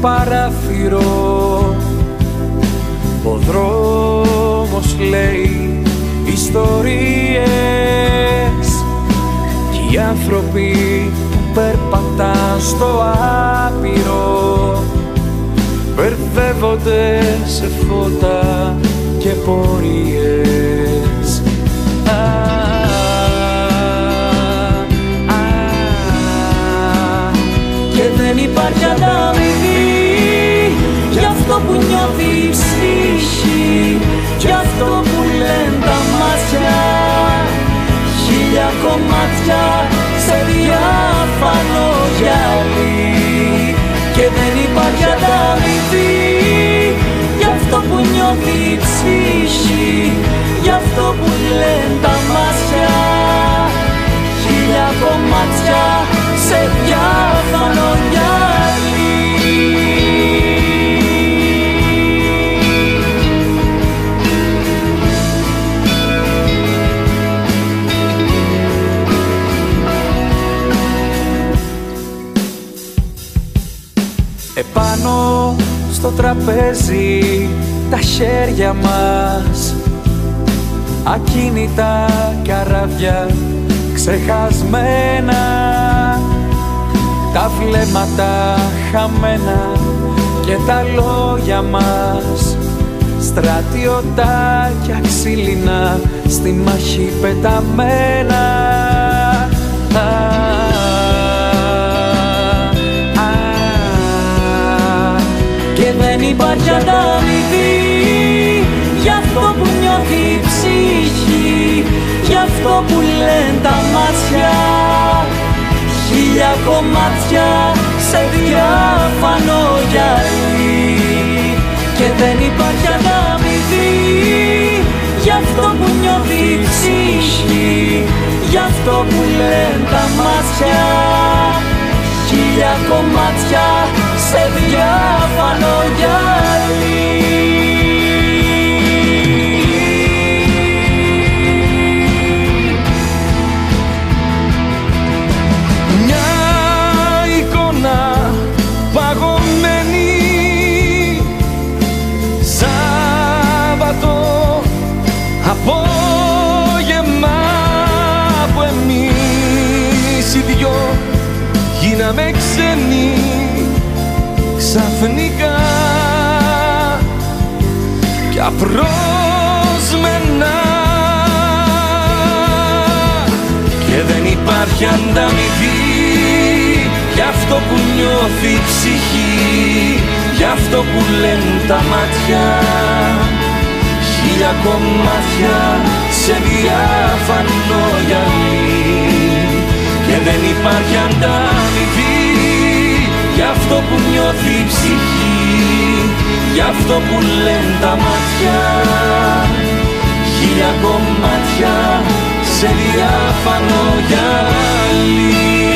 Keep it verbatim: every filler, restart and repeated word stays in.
παράθυρο. Ο δρόμος λέει ιστορίες κι οι άνθρωποι που περπατάν στο άπειρο μπερδεύονται σε φώτα και πορείες. Α, α, και δεν υπάρχει ανταμοιβή για αυτό που νιώθει η ψυχή, για αυτό που λένε τα μάτια. Χίλια κομμάτια σε διάφανο γυαλί και δεν υπάρχει ανταμοιβή για αυτό που νιώθει η ψυχή, για αυτό που λένε τα μάτια. Χίλια κομμάτια σε διάφανο γυαλί. Επάνω στο τραπέζι τα χέρια μας, ακίνητα καράβια ξεχασμένα, τα βλέμματα χαμένα και τα λόγια μας στρατιωτάκια ξύλινα στη μάχη πεταμένα. Και δεν υπάρχει ανταμοιβή για αυτό που νιώθει η ψυχή, για αυτό που λένε τα μάτια. Χίλια κομμάτια σε διάφανο γυαλί και δεν υπάρχει ανταμοιβή για αυτό που νιώθει η ψυχή, για αυτό που λένε τα μάτια. Χίλια κομμάτια σε διάφανο γυαλί. Μια εικόνα παγωμένη, Σάββατο απόγευμα που εμείς οι δυο γίναμε ξένοι ξαφνικά κι απρόσμενα. Και δεν υπάρχει ανταμοιβή για αυτό που νιώθει η ψυχή, για αυτό που λένε τα μάτια. Χίλια κομμάτια σε διάφανο γυαλί και δεν υπάρχει ανταμοιβή για αυτό που νιώθει η ψυχή, για αυτό που λένε τα μάτια. Χίλια κομμάτια σε διάφανο γυαλί.